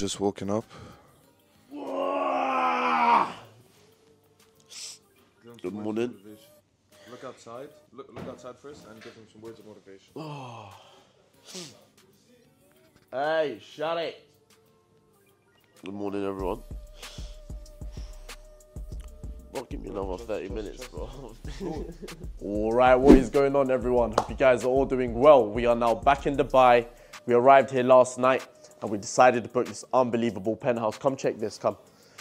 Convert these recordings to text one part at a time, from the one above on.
just woken up. Good morning. Look outside. Look outside first and give him some words of motivation. Hey, shut it. Good morning, everyone. Well, give me another 30 minutes, bro. Alright, what is going on, everyone? Hope you guys are all doing well. We are now back in Dubai. We arrived here last night and we decided to book this unbelievable penthouse. Come check this, come.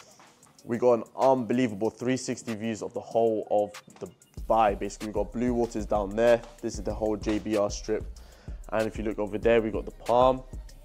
We got an unbelievable 360 views of the whole of Dubai. Basically, we got blue waters down there. This is the whole JBR strip. And if you look over there, we got the Palm.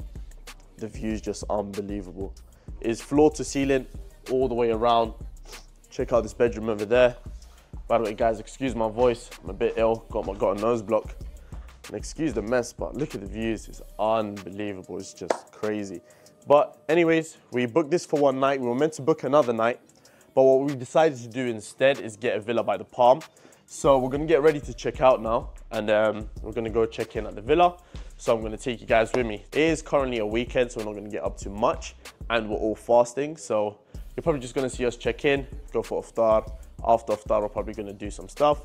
The view is just unbelievable. It's floor to ceiling all the way around. Check out this bedroom over there. By the way, guys, excuse my voice. I'm a bit ill, got a nose block. And excuse the mess, but look at the views. It's unbelievable. It's just crazy. But anyways, we booked this for one night. We were meant to book another night. But what we decided to do instead is get a villa by the Palm. So we're going to get ready to check out now. And we're going to go check in at the villa. So I'm going to take you guys with me. It is currently a weekend, so we're not going to get up too much. And we're all fasting. So you're probably just going to see us check in, go for iftar. After iftar, we're probably going to do some stuff.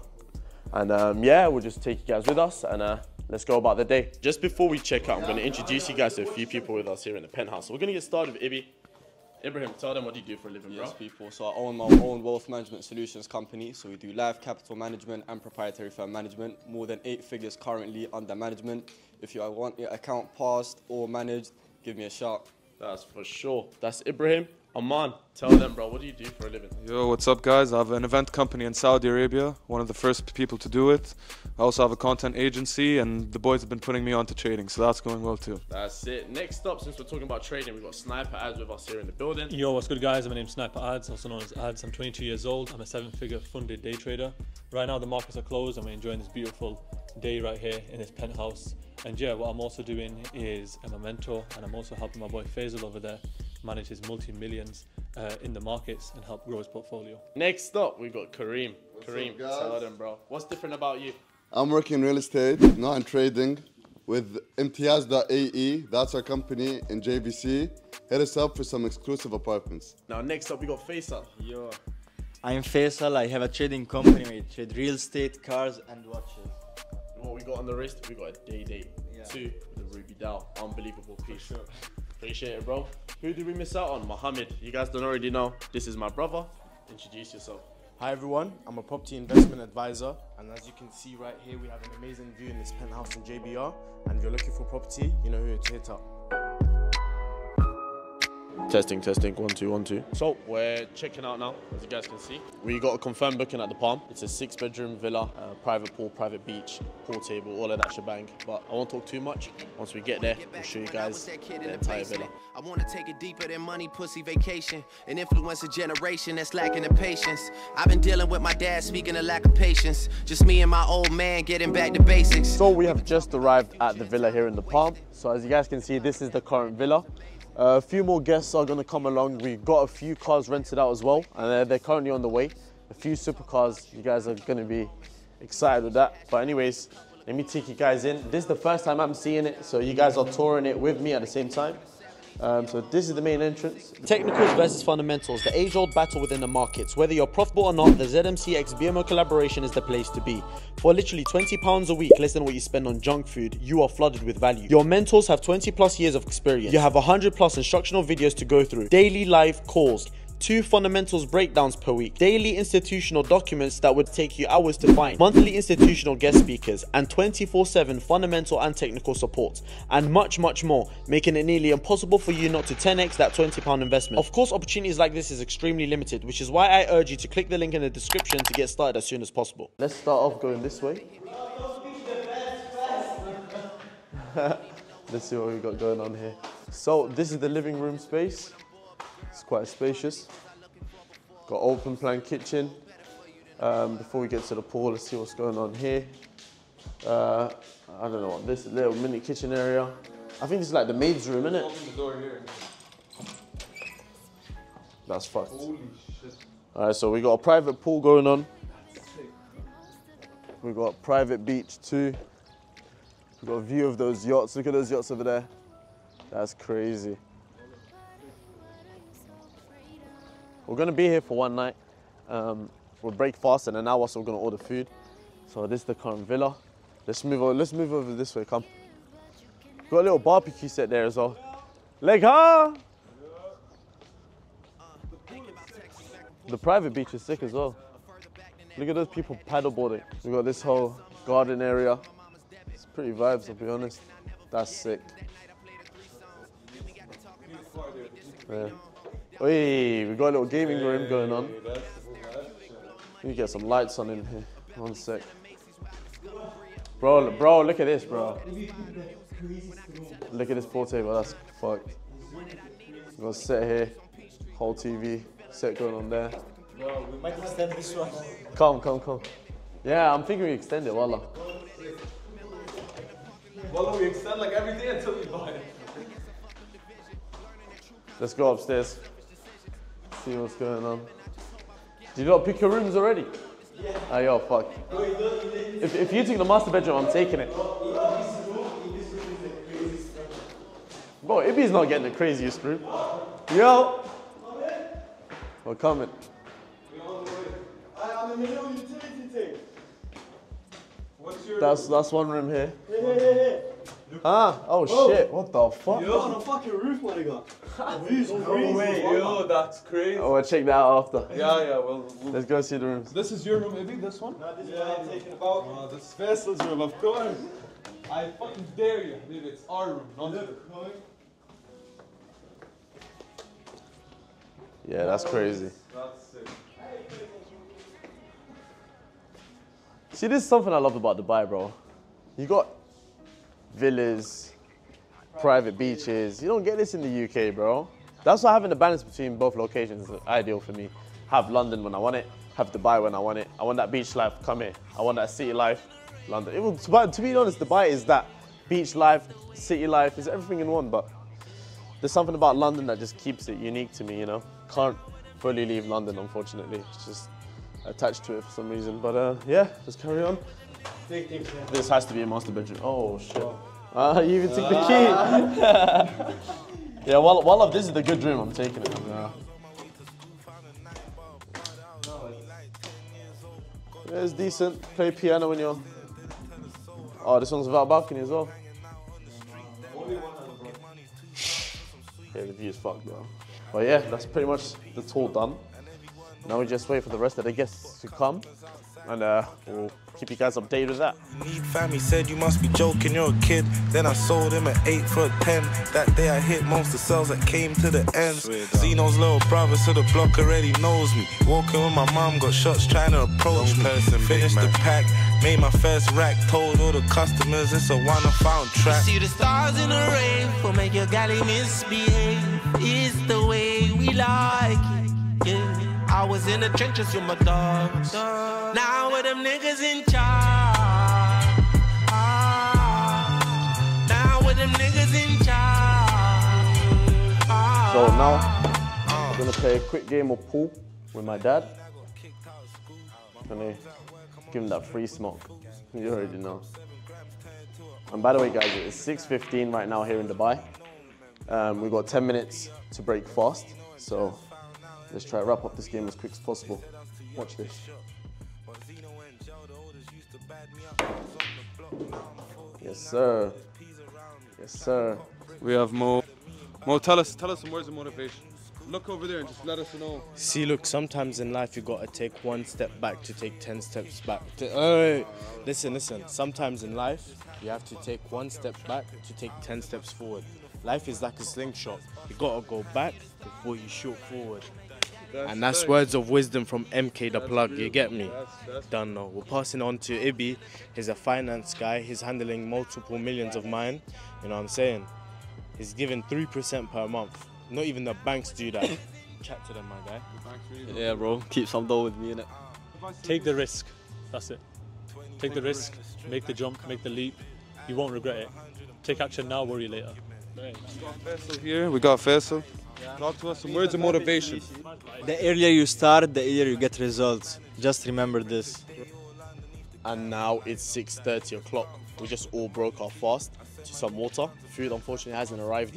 And yeah, we'll just take you guys with us and let's go about the day. Just before we check out, I'm going to introduce you guys to a few people with us here in the penthouse. So we're going to get started with Ibrahim, tell them what you do for a living, bro. Yes, people. So I own my own wealth management solutions company. So we do live capital management and proprietary firm management. More than 8 figures currently under management. If you want your account passed or managed, give me a shout. That's for sure. That's Ibrahim. Aman, tell them, bro, what do you do for a living? Yo, what's up, guys? I have an event company in Saudi Arabia, one of the first people to do it. I also have a content agency, and the boys have been putting me on to trading, so that's going well too. That's it. Next up, since we're talking about trading, we've got Sniper Ads with us here in the building. Yo, what's good, guys? My name's Sniper Ads, also known as Ads. I'm 22 years old. I'm a 7-figure funded day trader. Right now, the markets are closed, and we're enjoying this beautiful day right here in this penthouse. And yeah, what I'm also doing is I'm a mentor, and I'm also helping my boy Faisal over there manage his multi-millions in the markets and help grow his portfolio. Next up, we've got Kareem. Kareem, up, tell them, bro. What's different about you? I'm working in real estate, not in trading, with Imtiaz.ae. That's our company in JBC. Hit us up for some exclusive apartments. Now, next up, we got Faisal. Yo, I'm Faisal. I have a trading company. We trade real estate, cars, and watches. What we got on the wrist? We got a day date 2 with the Ruby Dow. Unbelievable piece. Sure. Appreciate it, bro. Who did we miss out on? Mohammed. You guys don't already know. This is my brother. Introduce yourself. Hi everyone, I'm a property investment advisor, and as you can see right here, we have an amazing view in this penthouse in JBR. And if you're looking for property, you know who to hit up. Testing, 1 2 1 2. So we're checking out now, as you guys can see. We got a confirmed booking at the Palm. It's a 6-bedroom villa, private pool, private beach, pool table, all of that shebang. But I won't talk too much. Once we get there, we'll show you guys the entire villa. I want to take it deeper than money, pussy, vacation, and influence a generation that's lacking the patience. I've been dealing with my dad, speaking of lack of patience. Just me and my old man getting back to basics. So we have just arrived at the villa here in the Palm. So as you guys can see, this is the current villa. A few more guests are going to come along. We've got a few cars rented out as well, and they're currently on the way. A few supercars. You guys are going to be excited with that. But anyways, let me take you guys in. This is the first time I'm seeing it, so you guys are touring it with me at the same time. So this is the main entrance. Technicals versus fundamentals, the age-old battle within the markets. Whether you're profitable or not, the ZMC X BMO collaboration is the place to be. For literally £20 a week, less than what you spend on junk food, you are flooded with value. Your mentors have 20+ years of experience. You have 100+ instructional videos to go through. Daily live calls. 2 fundamentals breakdowns per week, daily institutional documents that would take you hours to find, monthly institutional guest speakers, and 24/7 fundamental and technical support, and much more, making it nearly impossible for you not to 10x that £20 investment. Of course, opportunities like this is extremely limited, which is why I urge you to click the link in the description to get started as soon as possible. Let's start off going this way. Let's see what we got going on here. So this is the living room space. It's quite spacious. Got open plan kitchen. Before we get to the pool, let's see what's going on here. I don't know what this little mini kitchen area. I think this is like the maid's room, isn't it? Open the door here. That's fucked. Holy shit. Alright, so we got a private pool going on. We got a private beach too. We got a view of those yachts. Look at those yachts over there. That's crazy. We're gonna be here for one night. We'll break fast and then now also we're gonna order food. So this is the current villa. Let's move over this way, come. Got a little barbecue set there as well. Legha! The private beach is sick as well. Look at those people paddleboarding. We got this whole garden area. It's pretty vibes, I'll be honest. That's sick. Yeah. Oi, we got a little gaming room going on. Let me get some lights on in here. One sec. Bro, look at this, bro. Look at this pool table, that's fucked. I'm gonna sit here, whole TV, set going on there. Bro, we might extend this one. Come. Yeah, I'm thinking we extend it, wallah. Well, we extend like every day until we buy it. Let's go upstairs. See what's going on. Did you not pick your rooms already? Yeah. Oh, yo, fuck. If you take the master bedroom, I'm taking it. Bro, Ibby's not getting the craziest room. Yo! We're coming. I'm in the middle of utility thing. That's one room here. Hey. Ah, oh shit, what the fuck? Yo, on a fucking roof, my nigga. No way, yo, that's crazy. Oh, we'll check that out after. Yeah, well, Let's go see the rooms. This is your room, Ibby, this one? No, this is what I'm taking about. Oh, this is Faisal's room, of course. I fucking dare you. Maybe it's our room, not yours. Yeah, that's crazy. That's sick. See, this is something I love about Dubai, bro. You got villas, private beaches. You don't get this in the UK, bro. That's why having a balance between both locations is ideal for me. Have London when I want it, have Dubai when I want it. I want that beach life, come here. I want that city life, London. To be honest, Dubai is that beach life, city life, is everything in one, but there's something about London that just keeps it unique to me, you know? Can't fully leave London, unfortunately. It's just attached to it for some reason. But yeah, just carry on. This has to be a master bedroom. Oh shit. You even took the key. Yeah, well, this is the good room, I'm taking it. Yeah. Yeah, it's decent. Play piano when you're... Oh, this one's without balcony as well. Yeah, the view is fucked, bro. But yeah, that's pretty much the tour done. Now we just wait for the rest of the guests to come, and we'll keep you guys updated with that. Need family said you must be joking, you're a kid. Then I sold him at 8 for a 10. That day I hit most of the sales that came to the ends. Zeno's little brother to the block already knows me. Walking with my mom, got shots trying to approach me. Finished the pack, made my first rack. Told all the customers it's a one-I-found track. You see the stars in the rain will make your galley misbehave. It's the way we like it, yeah. I was in the trenches with my dogs. Now with them niggas in charge. Now with them niggas in charge. So now, I'm gonna play a quick game of pool with my dad. I'm gonna give him that free smoke. You already know. And by the way, guys, it's 6:15 right now here in Dubai. We've got 10 minutes to break fast. So let's try to wrap up this game as quick as possible. Watch this. Yes, sir. Yes, sir. We have Mo. Mo, tell us some words of motivation. Look over there and just let us know. See, look, sometimes in life you gotta take one step back to take 10 steps back. Listen. Sometimes in life you have to take one step back to take 10 steps forward. Life is like a slingshot. You gotta go back before you shoot forward. And that's words of wisdom from MK the Plug, you get me? Done now. We're passing on to Ibby. He's a finance guy. He's handling multiple millions of mine. You know what I'm saying? He's giving 3% per month. Not even the banks do that. Chat to them, my guy. Yeah, bro. Keep some dough with me, innit? Take the risk. That's it. Take the risk, make the jump, make the leap. You won't regret it. Take action now, worry later. Right. We got Faisal here. We got Faisal. Talk to us some words of motivation. The earlier you start, the earlier you get results. Just remember this. And now it's 6:30 o'clock. We just all broke our fast to some water. Food unfortunately hasn't arrived yet.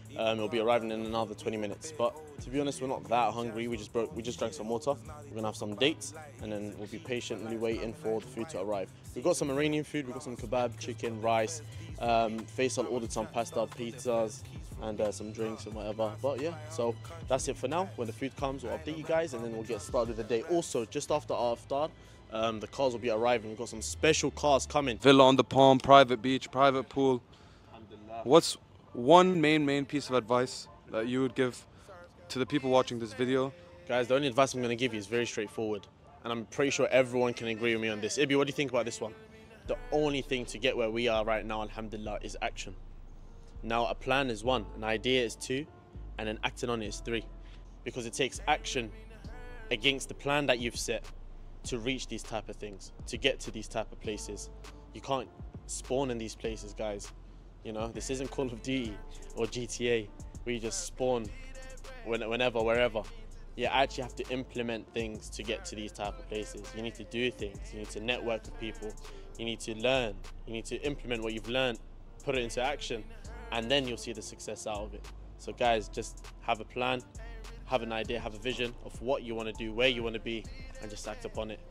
It'll be arriving in another 20 minutes. But to be honest, we're not that hungry. We just drank some water. We're gonna have some dates, and then we'll be patiently waiting for the food to arrive. We've got some Iranian food. We've got some kebab, chicken, rice. Faisal ordered some pasta, pizzas, and some drinks and whatever. But yeah, so that's it for now. When the food comes, we'll update you guys, and then we'll get started with the day. Also, just after our iftar, the cars will be arriving. We've got some special cars coming. Villa on the Palm, private beach, private pool. What's one main piece of advice that you would give to the people watching this video? Guys, the only advice I'm going to give you is very straightforward. And I'm pretty sure everyone can agree with me on this. Ibi, what do you think about this one? The only thing to get where we are right now, alhamdulillah, is action. Now, a plan is 1, an idea is 2, and then acting on it is 3. Because it takes action against the plan that you've set to reach these type of things, to get to these type of places. You can't spawn in these places, guys. You know, this isn't Call of Duty or GTA where you just spawn whenever, wherever. You actually have to implement things to get to these type of places. You need to do things. You need to network with people. You need to learn. You need to implement what you've learned, put it into action, and then you'll see the success out of it. So guys, just have a plan, have an idea, have a vision of what you want to do, where you want to be, and just act upon it.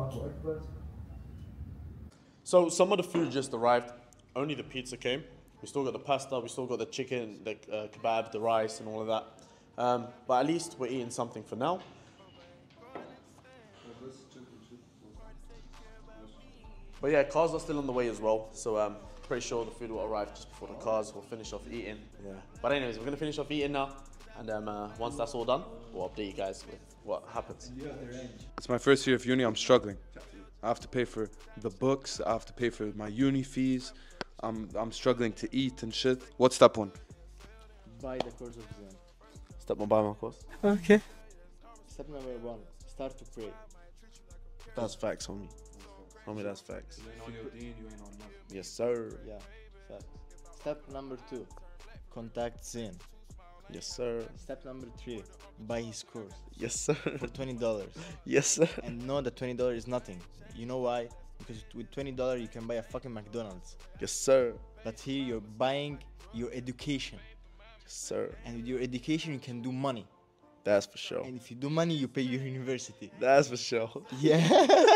So some of the food just arrived. Only the pizza came. We still got the pasta, we still got the chicken, the kebab, the rice, and all of that. But at least we're eating something for now. But yeah, cars are still on the way as well. So pretty sure the food will arrive just before the cars will finish off eating. Yeah. But anyways, we're gonna finish off eating now. And once that's all done, we'll update you guys with what happens. It's my first year of uni, I'm struggling. I have to pay for the books, I have to pay for my uni fees. I'm struggling to eat and shit. What's step 1? Buy the course of Zen. Step 1, buy my course. Okay. Step number 1, start to pray. That's facts, homie. Homie, that's facts. You ain't on your deen, you ain't on nothing. Yes, sir. Yeah, facts. Step number 2, contact Zen. Yes, sir. Step number 3, buy his course. Yes, sir. For $20. Yes, sir. And know that $20 is nothing. You know why? Because with $20 you can buy a fucking McDonald's. Yes, sir. But here you're buying your education. Yes, sir. And with your education you can do money. That's for sure. And if you do money, you pay your university. That's for sure. Yeah.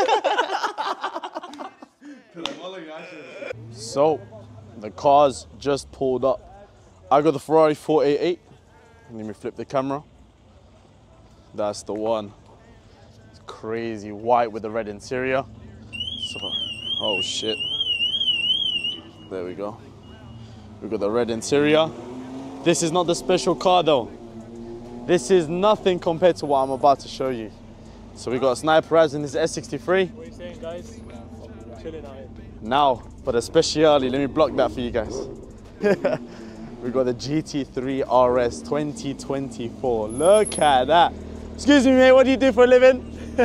So, the cars just pulled up. I got the Ferrari 488. Let me flip the camera. That's the one. It's crazy white with the red interior. So, oh shit. There we go. We got the red interior. This is not the special car though. This is nothing compared to what I'm about to show you. So we got a Sniper Raz in this S63. What are you saying, guys? Chilling out here. Now, for the speciale, let me block that for you guys. We got the GT3 RS 2024. Look at that. Excuse me, mate, what do you do for a living?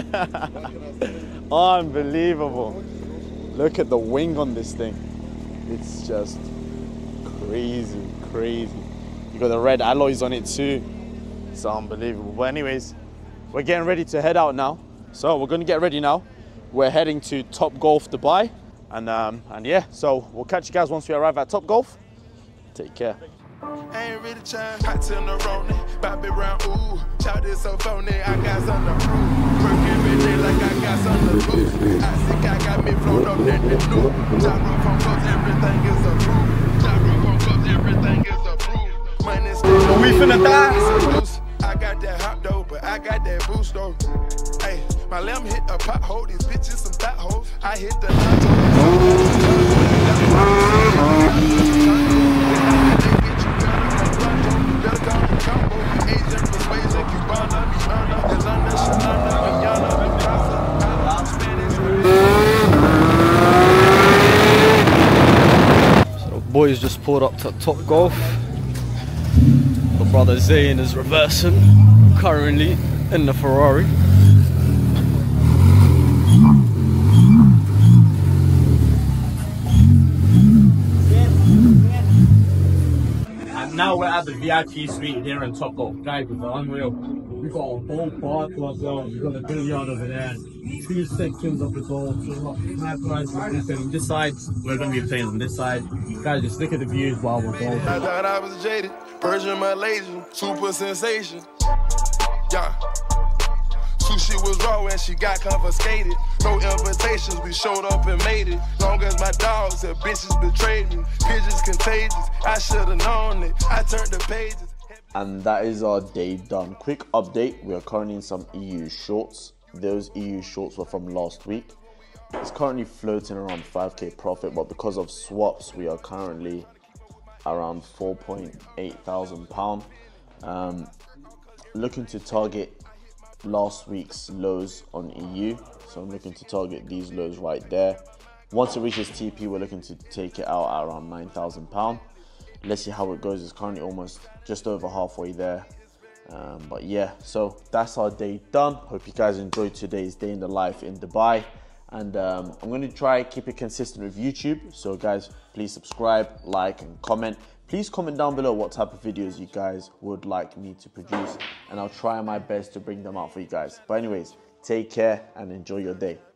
Unbelievable. Look at the wing on this thing. It's just crazy, crazy. You got the red alloys on it too. It's unbelievable. But anyways, we're getting ready to head out now. So we're gonna get ready now. We're heading to Top Golf Dubai. And yeah, so we'll catch you guys once we arrive at Top Golf. Take care. I ain't really trying hot till the rolling. Bobby round, ooh, shout this so phony. I got something to prove. Work every day like I got something to prove. I think I got me flown up that the new. Gyro phone calls, everything is approved. Gyro phone calls, everything is approved. Money still. We finna die. I got that hot dough, but I got that boost though. Hey, my lamb hit a pothole, these bitches some fat hoes. I hit the So boys just pulled up to Top Golf. The brother Zayn is reversing, currently in the Ferrari. now we're at the VIP suite here in Top Golf. Guys, it's unreal. We've got a whole bar to ourselves. We've got a billiard over there. 2 sections of the golf. So we've got snipers. On this side, we're going to be playing on this side. Guys, just look at the views while we're golfing. I thought I was jaded, Persian Malaysian, super sensation. Yeah. Sushi was raw and she got confiscated. No invitations, we showed up and made it. Long as my dogs and bitches betrayed me. Pigeons contagious, I should've known it. I turned the pages. And that is our day done. Quick update, we are currently in some EU shorts. Those EU shorts were from last week. It's currently floating around 5k profit, but because of swaps, we are currently around £4.8 thousand. Looking to target last week's lows on EU, so I'm looking to target these lows right there. Once it reaches TP, we're looking to take it out at around £9,000. Let's see how it goes. It's currently almost just over halfway there, but yeah, so that's our day done. Hope you guys enjoyed today's day in the life in Dubai, and I'm going to try keep it consistent with YouTube. So guys, please subscribe, like and comment. Please comment down below what type of videos you guys would like me to produce, and I'll try my best to bring them out for you guys. But anyways, take care and enjoy your day.